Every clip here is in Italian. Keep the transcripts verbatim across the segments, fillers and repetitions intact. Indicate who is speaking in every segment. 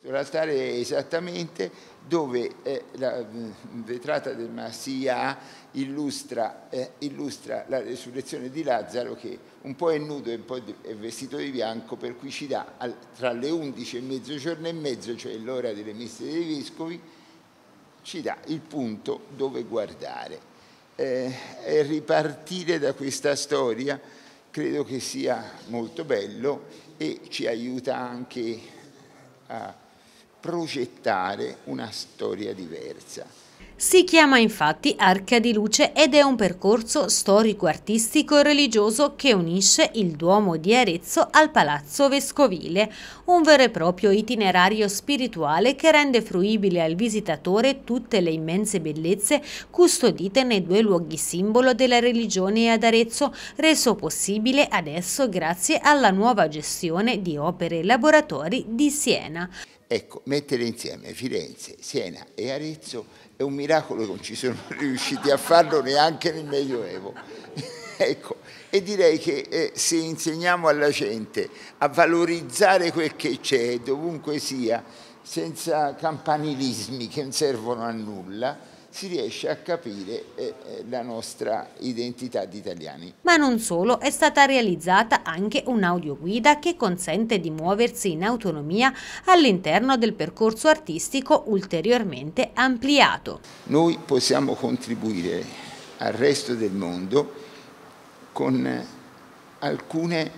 Speaker 1: L'altare è esattamente dove eh, la vetrata del Massia illustra, eh, illustra la resurrezione di Lazzaro, che un po' è nudo e un po' è vestito di bianco, per cui ci dà al, tra le undici e mezzogiorno e mezzo, cioè l'ora delle messe dei vescovi, ci dà il punto dove guardare. Eh, e ripartire da questa storia credo che sia molto bello e ci aiuta anche a progettare una storia diversa.
Speaker 2: Si chiama infatti Arca di Luce ed è un percorso storico-artistico e religioso che unisce il Duomo di Arezzo al Palazzo Vescovile, un vero e proprio itinerario spirituale che rende fruibile al visitatore tutte le immense bellezze custodite nei due luoghi simbolo della religione ad Arezzo, reso possibile adesso grazie alla nuova gestione di Opere e Laboratori di Siena.
Speaker 1: Ecco, mettere insieme Firenze, Siena e Arezzo è un miracolo che non ci sono riusciti a farlo neanche nel Medioevo. Ecco, e direi che eh, se insegniamo alla gente a valorizzare quel che c'è, dovunque sia, senza campanilismi che non servono a nulla, si riesce a capire eh, la nostra identità di italiani.
Speaker 2: Ma non solo, è stata realizzata anche un'audioguida che consente di muoversi in autonomia all'interno del percorso artistico ulteriormente ampliato.
Speaker 1: Noi possiamo contribuire al resto del mondo con alcune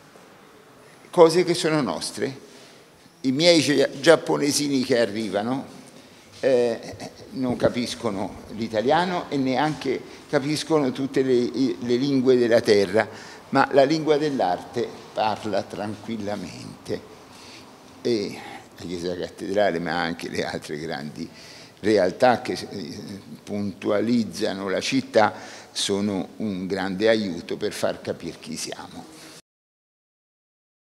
Speaker 1: cose che sono nostre. I miei giapponesini che arrivano Eh, non capiscono l'italiano e neanche capiscono tutte le, le lingue della terra, ma la lingua dell'arte parla tranquillamente. E la Chiesa Cattedrale, ma anche le altre grandi realtà che puntualizzano la città, sono un grande aiuto per far capire chi siamo.